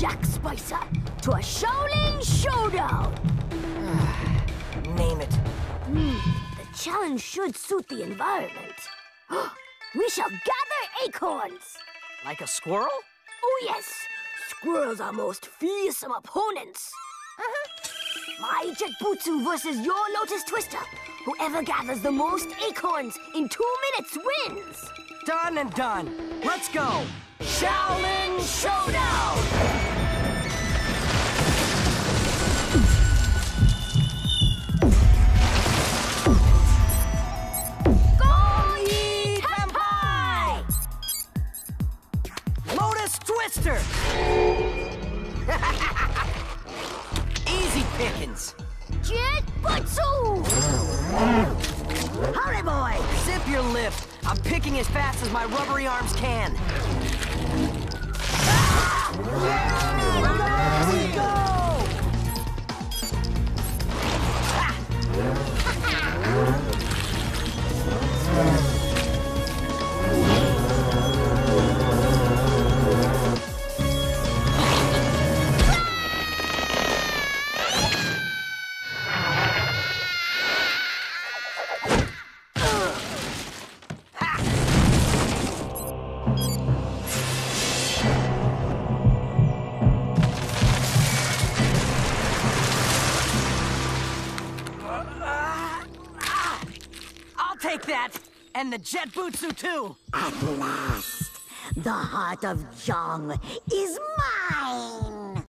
Jack Spicer to a Xiaolin Showdown. Name it. The challenge should suit the environment. We shall gather acorns. Like a squirrel? Oh yes, squirrels are most fearsome opponents. My Jet Butsu versus your Lotus Twister. Whoever gathers the most acorns in 2 minutes wins. Done and done. Let's go. Xiaolin Showdown! Lotus Twister! Easy pickings. Jet Butsu! Howdy, boy! Zip your lip. I'm picking as fast as my rubbery arms can. Let's go! Take that! And the Jet Butsu, too! At last, the Heart of Jong is mine!